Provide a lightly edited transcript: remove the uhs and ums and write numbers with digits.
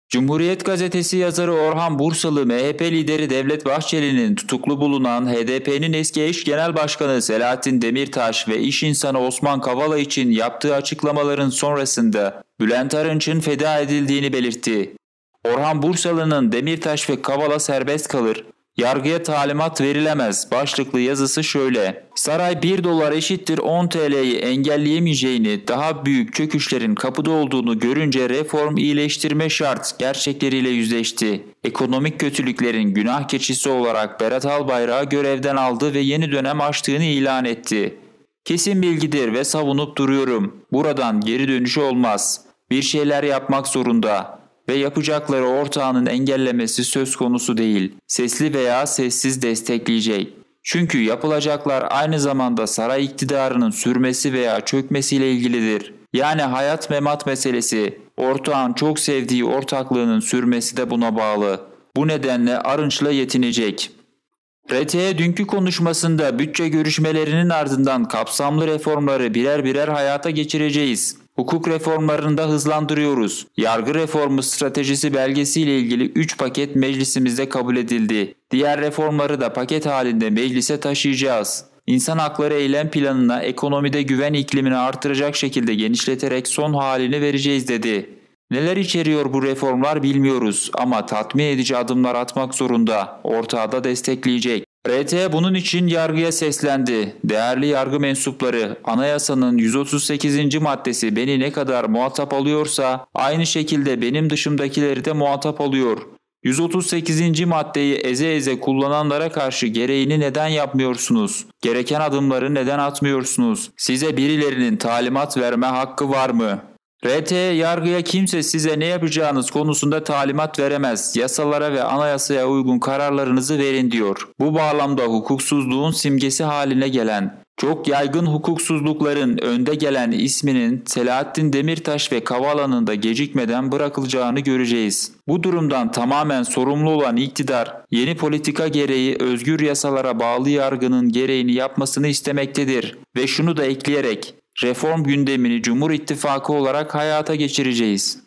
Cumhuriyet Gazetesi yazarı Orhan Bursalı, MHP lideri Devlet Bahçeli'nin tutuklu bulunan HDP'nin eski eş genel başkanı Selahattin Demirtaş ve iş insanı Osman Kavala için yaptığı açıklamaların sonrasında Bülent Arınç'ın feda edildiğini belirtti. Orhan Bursalı'nın "Demirtaş ve Kavala serbest kalır, yargıya talimat verilemez" başlıklı yazısı şöyle: Saray 1 dolar eşittir 10 TL'yi engelleyemeyeceğini, daha büyük çöküşlerin kapıda olduğunu görünce reform iyileştirme şart gerçekleriyle yüzleşti. Ekonomik kötülüklerin günah keçisi olarak Berat Albayrak'ı görevden aldı ve yeni dönem açtığını ilan etti. Kesin bilgidir ve savunup duruyorum. Buradan geri dönüşü olmaz. Bir şeyler yapmak zorunda. Ve yapacakları ortağının engellemesi söz konusu değil. Sesli veya sessiz destekleyecek. Çünkü yapılacaklar aynı zamanda saray iktidarının sürmesi veya çökmesiyle ilgilidir. Yani hayat memat meselesi. Ortağın çok sevdiği ortaklığının sürmesi de buna bağlı. Bu nedenle Arınç'la yetinecek. RT'ye dünkü konuşmasında bütçe görüşmelerinin ardından kapsamlı reformları birer birer hayata geçireceğiz. Hukuk reformlarını da hızlandırıyoruz. Yargı reformu stratejisi belgesiyle ilgili 3 paket meclisimizde kabul edildi. Diğer reformları da paket halinde meclise taşıyacağız. İnsan hakları eylem planına ekonomide güven iklimini artıracak şekilde genişleterek son halini vereceğiz dedi. Neler içeriyor bu reformlar bilmiyoruz ama tatmin edici adımlar atmak zorunda. Ortağı da destekleyecek. RT bunun için yargıya seslendi. Değerli yargı mensupları, anayasanın 138. maddesi beni ne kadar muhatap alıyorsa aynı şekilde benim dışımdakileri de muhatap alıyor. 138. maddeyi eze eze kullananlara karşı gereğini neden yapmıyorsunuz? Gereken adımları neden atmıyorsunuz? Size birilerinin talimat verme hakkı var mı? RT, yargıya kimse size ne yapacağınız konusunda talimat veremez. Yasalara ve anayasaya uygun kararlarınızı verin diyor. Bu bağlamda hukuksuzluğun simgesi haline gelen, çok yaygın hukuksuzlukların önde gelen isminin Selahattin Demirtaş ve Kavala'nın da gecikmeden bırakılacağını göreceğiz. Bu durumdan tamamen sorumlu olan iktidar, yeni politika gereği özgür yasalara bağlı yargının gereğini yapmasını istemektedir. Ve şunu da ekleyerek, reform gündemini Cumhur İttifakı olarak hayata geçireceğiz.